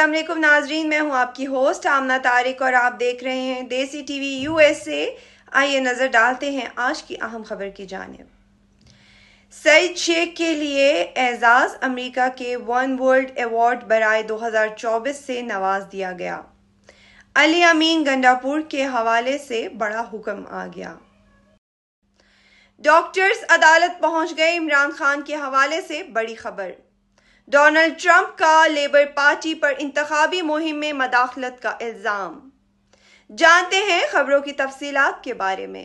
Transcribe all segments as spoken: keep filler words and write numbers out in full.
السلام علیکم ناظرین، میں ہوں آپ کی ہوسٹ آمنہ طارق اور آپ دیکھ رہے ہیں Desi T V U S A. آئیے نظر ڈالتے ہیں آج کی اہم خبر کی جانب۔ سعید شیخ کے لیے اعزاز، امریکہ کے ون ورلڈ ایوارڈ برائے دو ہزار چوبیس سے نواز دیا گیا۔ علی امین گنڈاپور کے حوالے سے بڑا حکم آ گیا۔ ڈاکٹرز عدالت پہنچ گئے، عمران خان کے حوالے سے بڑی خبر۔ ڈونلڈ ٹرمپ کا لیبر پارٹی پر انتخابی مہم میں مداخلت کا الزام۔ جانتے ہیں خبروں کی تفصیلات کے بارے میں۔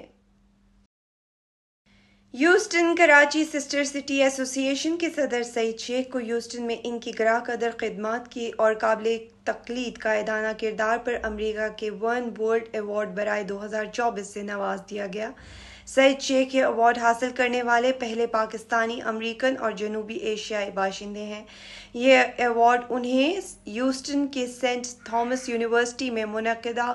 ہیوسٹن کراچی سسٹر سٹی ایسوسی ایشن کے صدر سعید شیخ کو ہیوسٹن میں ان کی گراں قدر خدمات کی اور قابل تقلید قائدانہ کردار پر امریکہ کے ون ورلڈ ایوارڈ برائے دو ہزار چوبیس سے نواز دیا گیا۔ سعید شیخ یہ ایوارڈ حاصل کرنے والے پہلے پاکستانی، امریکن اور جنوبی ایشیائی باشندے ہیں۔ یہ ایوارڈ انہیں ہیوسٹن کے سینٹ تھامس یونیورسٹی میں منعقدہ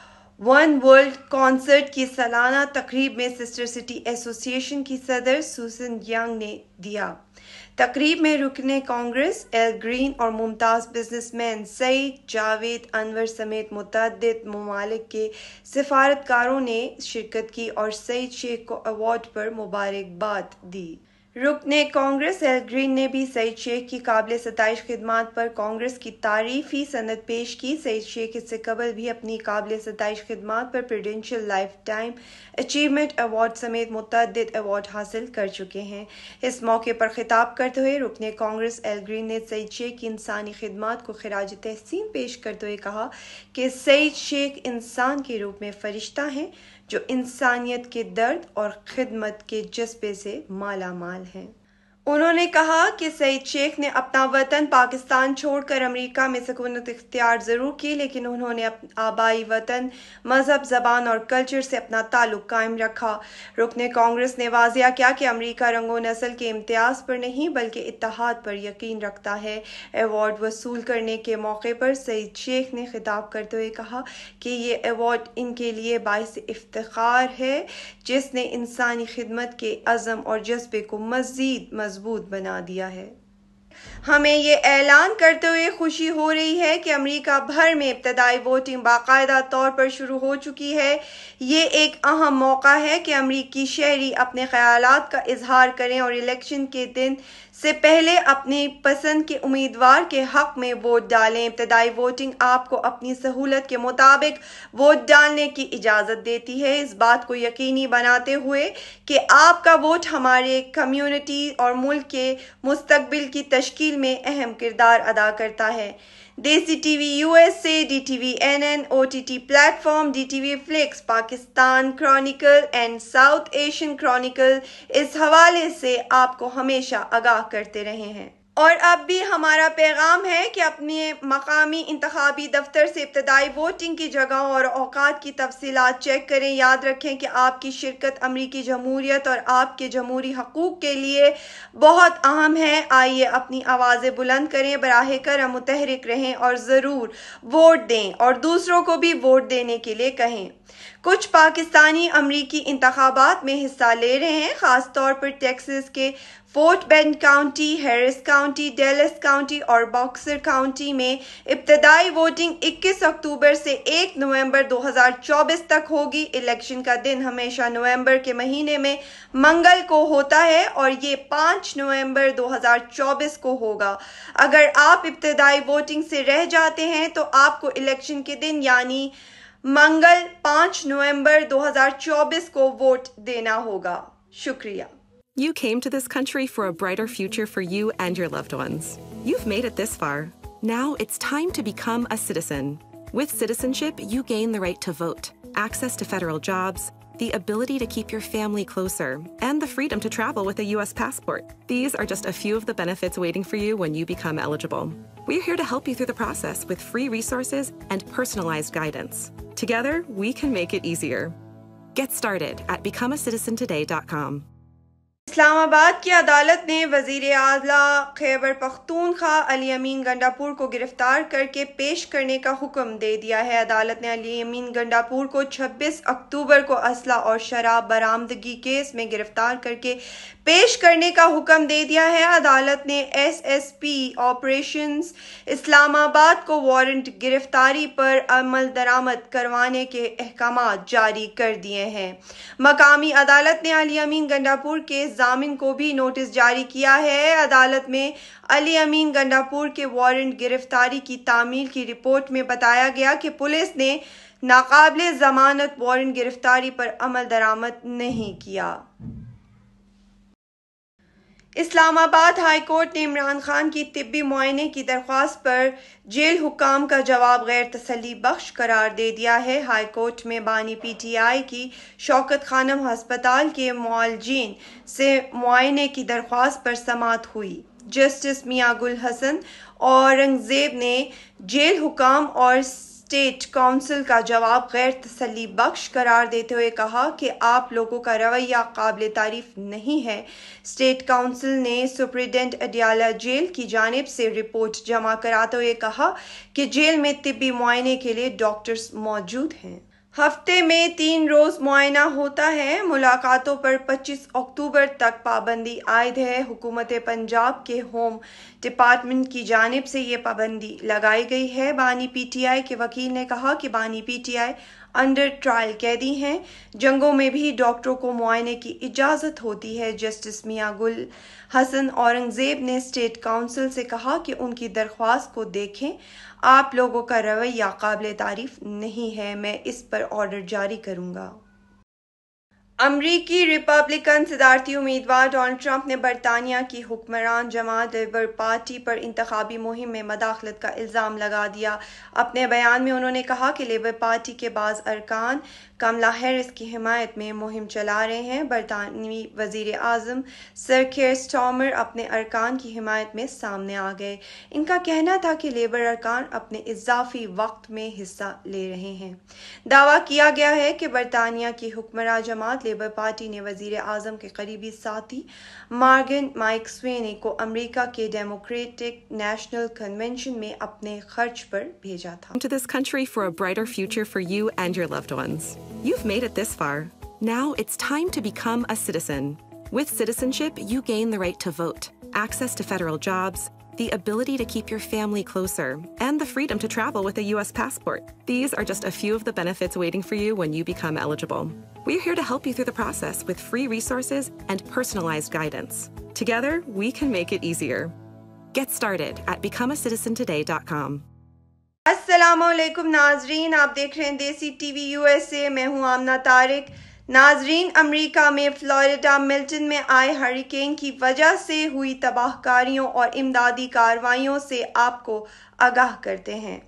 ون ورلڈ کانسرٹ کی سالانہ تقریب میں سسٹر سٹی ایسوسی ایشن کی صدر سوسن ینگ نے دیا۔ تقریب میں رکن کانگریس ایل گرین اور ممتاز بزنس مین سعید جاوید انور سمیت متعدد ممالک کے سفارتکاروں نے شرکت کی اور سعید شیخ کو ایوارڈ پر مبارکباد دی۔ رکن کانگریس ایل گرین نے بھی سعید شیخ کی قابل ستائش خدمات پر کانگریس کی تعریفی سند پیش کی۔ سعید شیخ اس سے قبل بھی اپنی قابل ستائش خدمات پر presidential lifetime achievement award سمیت متعدد ایوارڈ حاصل کر چکے ہیں۔ اس موقع پر خطاب کرتے ہوئے رکن کانگریس ایل گرین نے سعید شیخ کی انسانی خدمات کو خراج تحسین پیش کرتے ہوئے کہا کہ سعید شیخ انسان کے روپ میں فرشتہ ہیں جو انسانیت کے درد اور خدمت کے جذبے سے مالا مال ہیں۔ انہوں نے کہا کہ سعید شیخ نے اپنا وطن پاکستان چھوڑ کر امریکہ میں سکونت اختیار ضرور کی، لیکن انہوں نے آبائی وطن، مذہب، زبان اور کلچر سے اپنا تعلق قائم رکھا۔ رکن کانگریس نے واضح کیا کہ امریکہ رنگ و نسل کے امتیاز پر نہیں بلکہ اتحاد پر یقین رکھتا ہے۔ ایوارڈ وصول کرنے کے موقع پر سعید شیخ نے خطاب کرتے ہوئے کہا کہ یہ ایوارڈ ان کے لیے باعث افتخار ہے جس نے انسانی خدمت کے عزم اور جذبے کو مزید مضبوط بنا دیا ہے۔ ہمیں یہ اعلان کرتے ہوئے خوشی ہو رہی ہے کہ امریکہ بھر میں ابتدائی ووٹنگ باقاعدہ طور پر شروع ہو چکی ہے۔ یہ ایک اہم موقع ہے کہ امریکی شہری اپنے خیالات کا اظہار کریں اور الیکشن کے دن سے پہلے اپنی پسند کے امیدوار کے حق میں ووٹ ڈالیں۔ ابتدائی ووٹنگ آپ کو اپنی سہولت کے مطابق ووٹ ڈالنے کی اجازت دیتی ہے، اس بات کو یقینی بناتے ہوئے کہ آپ کا ووٹ ہمارے کمیونٹی اور ملک کے مستقبل کی تشکیل میں اہم کردار ادا کرتا ہے۔ Desi T V U S A, D T V N N, O T T platform, D T V Flix, Pakistan Chronicle and South Asian Chronicle اس حوالے سے آپ کو ہمیشہ آگاہ کرتے رہے ہیں۔ اور اب بھی ہمارا پیغام ہے کہ اپنے مقامی انتخابی دفتر سے ابتدائی ووٹنگ کی جگہوں اور اوقات کی تفصیلات چیک کریں۔ یاد رکھیں کہ آپ کی شرکت امریکی جمہوریت اور آپ کے جمہوری حقوق کے لیے بہت اہم ہے۔ آئیے اپنی آوازیں بلند کریں، براہ کرم متحرک رہیں اور ضرور ووٹ دیں اور دوسروں کو بھی ووٹ دینے کے لیے کہیں۔ کچھ پاکستانی امریکی انتخابات میں حصہ لے رہے ہیں، خاص طور پر ٹیکساس کے Fort Bend County, Harris County, Dallas County اور باکسر کاؤنٹی میں ابتدائی ووٹنگ اکیس اکتوبر سے ایک نومبر دو ہزار چوبیس تک ہوگی۔ الیکشن کا دن ہمیشہ نومبر کے مہینے میں منگل کو ہوتا ہے اور یہ پانچ نومبر دو ہزار چوبیس کو ہوگا۔ اگر آپ ابتدائی ووٹنگ سے رہ جاتے ہیں تو آپ کو الیکشن کے دن یعنی منگل پانچ نومبر دو ہزار چوبیس کو ووٹ دینا ہوگا۔ شکریہ۔ You came to this country for a brighter future for you and your loved ones. You've made it this far. Now it's time to become a citizen. With citizenship, you gain the right to vote, access to federal jobs, the ability to keep your family closer, and the freedom to travel with a U S passport. These are just a few of the benefits waiting for you when you become eligible. We're here to help you through the process with free resources and personalized guidance. Together, we can make it easier. Get started at become a citizen today dot com. اسلام آباد کی عدالت نے وزیر اعلیٰ خیبر پختونخوا علی امین گنڈاپور کو گرفتار کر کے پیش کرنے کا حکم دے دیا ہے۔ عدالت نے علی امین گنڈاپور کو چھبیس اکتوبر کو اسلحہ اور شراب برآمدگی کیس میں گرفتار کر کے پیش کرنے کا حکم دے دیا ہے۔ عدالت نے S S P operations Islamabad کو وارنٹ گرفتاری پر عمل درآمد کروانے کے احکامات جاری کر دیے ہیں۔ مقامی عدالت نے علی امین گنڈاپور کے ضامن کو بھی نوٹس جاری کیا ہے۔ عدالت میں علی امین گنڈاپور کے وارنٹ گرفتاری کی تعمیل کی رپورٹ میں بتایا گیا کہ پولیس نے ناقابل ضمانت وارنٹ گرفتاری پر عمل درآمد نہیں کیا۔ اسلام آباد ہائی کورٹ نے عمران خان کی طبی معائنے کی درخواست پر جیل حکام کا جواب غیر تسلی بخش قرار دے دیا ہے۔ ہائی کورٹ میں بانی پی ٹی آئی کی شوکت خانم ہسپتال کے معالجین سے معائنے کی درخواست پر سماعت ہوئی۔ جسٹس میاں گل حسن اورنگزیب نے جیل حکام اور اسٹیٹ کونسل کا جواب غیر تسلی بخش قرار دیتے ہوئے کہا کہ آپ لوگوں کا رویہ قابل تعریف نہیں ہے۔ اسٹیٹ کونسل نے سپرنٹنڈنٹ اڈیالہ جیل کی جانب سے رپورٹ جمع کراتے ہوئے کہا کہ جیل میں طبی معائنے کے لیے ڈاکٹرز موجود ہیں۔ ہفتے میں تین روز معائنہ ہوتا ہے۔ ملاقاتوں پر پچیس اکتوبر تک پابندی عائد ہے۔ حکومت پنجاب کے ہوم ڈپارٹمنٹ کی جانب سے یہ پابندی لگائی گئی ہے۔ بانی پی ٹی آئی کے وکیل نے کہا کہ بانی P T I under trial قیدی ہیں۔ جنگوں میں بھی ڈاکٹروں کو معائنے کی اجازت ہوتی ہے۔ جسٹس میاں گل حسن اورنگزیب نے اسٹیٹ کونسل سے کہا کہ ان کی درخواست کو دیکھیں، آپ لوگوں کا رویہ قابل تعریف نہیں ہے، میں اس پر آرڈر جاری کروں گا۔ امریکی ریپبلکن صدارتی امیدوار ڈونلڈ ٹرمپ نے برطانیہ کی حکمران جماعت لیبر پارٹی پر انتخابی مہم میں مداخلت کا الزام لگا دیا۔ اپنے بیان میں انہوں نے کہا کہ لیبر پارٹی کے بعض ارکان کملا ہیرس کی حمایت میں مہم چلا رہے ہیں۔ برطانوی وزیر اعظم سر کیئر سٹارمر اپنے ارکان کی حمایت میں سامنے آ گئے۔ ان کا کہنا تھا کہ لیبر ارکان اپنے اضافی وقت میں حصہ لے رہے ہیں۔ دعویٰ کیا گیا ہے کہ برطانیہ کی حکمراں جماعت لیبر پارٹی نے وزیر اعظم کے قریبی ساتھی مارگن مائک سوینی کو امریکہ کے ڈیموکریٹک نیشنل کنونشن میں اپنے خرچ پر بھیجا تھا۔ To this country for a brighter future for you and your loved ones. You've made it this far. Now it's time to become a citizen. With citizenship, you gain the right to vote, access to federal jobs, the ability to keep your family closer, and the freedom to travel with a U S passport. These are just a few of the benefits waiting for you when you become eligible. We're here to help you through the process with free resources and personalized guidance. Together, we can make it easier. Get started at become a citizen today dot com. السلام علیکم ناظرین، آپ دیکھ رہے ہیں Desi T V U S A, میں ہوں آمنہ طارق۔ ناظرین، امریکہ میں فلوریڈا ملٹن میں آئے ہریکین کی وجہ سے ہوئی تباہ کاریوں اور امدادی کارروائیوں سے آپ کو آگاہ کرتے ہیں۔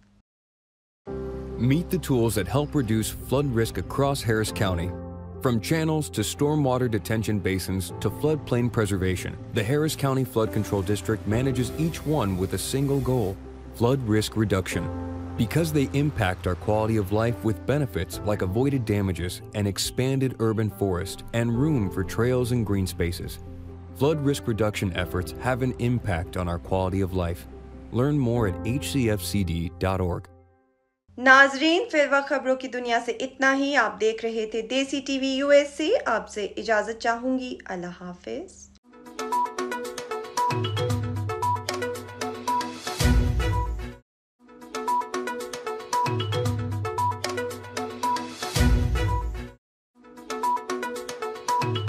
Meet the tools that help reduce flood risk across Harris County. From channels to stormwater detention basins to floodplain preservation, the Harris County Flood Control District manages each one with a single goal: flood risk reduction. Because they impact our quality of life with benefits like avoided damages, an expanded urban forest, and room for trails and green spaces. Flood risk reduction efforts have an impact on our quality of life. Learn more at H C F C D dot org. ناظرین، فی الوقت خبروں کی دنیا سے اتنا ہی۔ آپ دیکھ رہے تھے Desi T V U S A. آپ سے اجازت چاہوں گی۔ اللہ حافظ۔